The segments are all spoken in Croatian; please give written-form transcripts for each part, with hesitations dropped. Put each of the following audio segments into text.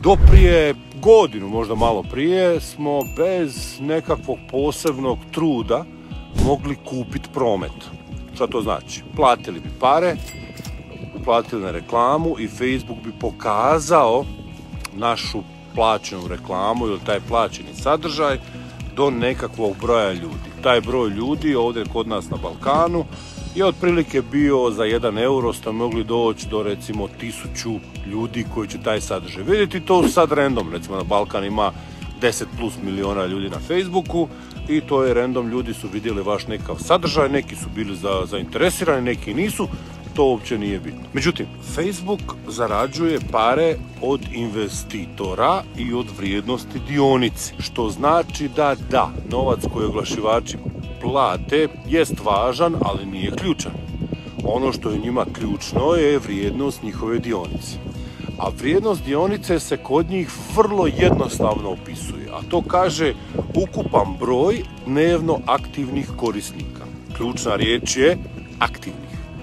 Do prije godinu, možda malo prije, smo bez nekakvog posebnog truda mogli kupiti promet. Šta to znači? Platili bi pare, platili na reklamu i Facebook bi pokazao našu plaćenu reklamu ili taj plaćeni sadržaj do nekakvog broja ljudi. Taj broj ljudi ovdje kod nas na Balkanu je otprilike bio za 1 euro ste mogli doći do recimo 1000 ljudi koji će taj sadržaj vidjeti. To sad random, recimo na Balkan ima 10 plus miliona ljudi na Facebooku i to je random, ljudi su vidjeli vaš nekakav sadržaj, neki su bili zainteresirani, neki nisu, to uopće nije bitno. Međutim, Facebook zarađuje pare od investitora i od vrijednosti dionice, što znači da, novac koji oglašivači plate jest važan, ali nije ključan. Ono što je njima ključno je vrijednost njihove dionice. A vrijednost dionice se kod njih vrlo jednostavno opisuje, a to kaže ukupan broj dnevno aktivnih korisnika. Ključna riječ je aktivnih.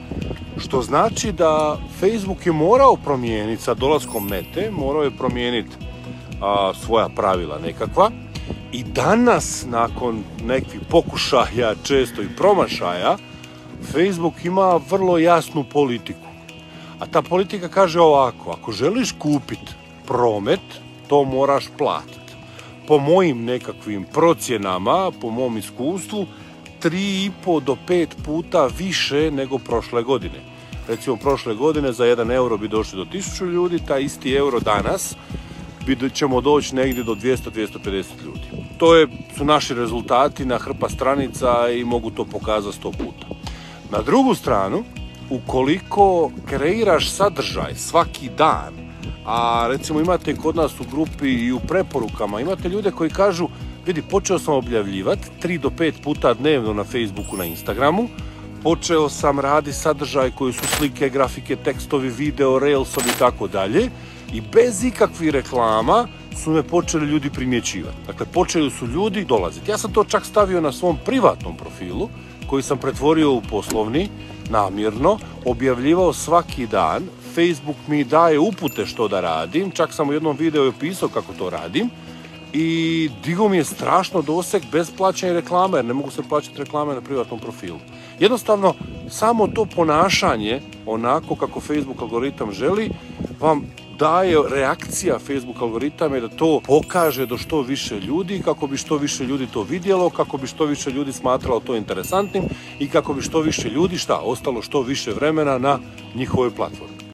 Što znači da Facebook je morao promijeniti sa dolaskom Mete, morao je promijeniti svoja pravila nekakva i danas nakon nekih pokušaja, često i promašaja, Facebook ima vrlo jasnu politiku. A ta politika kaže ovako, ako želiš kupiti promet, to moraš platiti. Po mojim nekakvim procjenama, po mom iskustvu, 3,5 do 5 puta više nego prošle godine. Recimo prošle godine za 1 euro bi došli do 1000 ljudi, taj isti euro danas ćemo doći negdje do 200-250 ljudi. To su naši rezultati na hrpa stranica i mogu to pokazati 100 puta. Na drugu stranu, ukoliko kreiraš sadržaj svaki dan, a recimo imate kod nas u grupi i u preporukama, imate ljude koji kažu, vidi, počeo sam objavljivati 3 do 5 puta dnevno na Facebooku, na Instagramu, počeo sam raditi sadržaj koji su slike, grafike, tekstovi, video, reelsovi i tako dalje i bez ikakvih reklama su me počeli ljudi primjećivati. Dakle, počeli su ljudi dolaziti. Ja sam to čak stavio na svom privatnom profilu koji sam pretvorio u poslovni, namjerno, objavljivao svaki dan. Facebook mi daje upute što da radim, čak sam u jednom videu opisao kako to radim i digao mi je strašno doseg bez plaćanja reklame, jer ne mogu se plaćati reklame na privatnom profilu. Jednostavno, samo to ponašanje, onako kako Facebook algoritam želi, vam daje reakcija Facebook algoritama da to pokaže do što više ljudi, kako bi što više ljudi to vidjelo, kako bi što više ljudi smatralo to interesantnim i kako bi što više ljudi ostalo što više vremena na njihovoj platformi.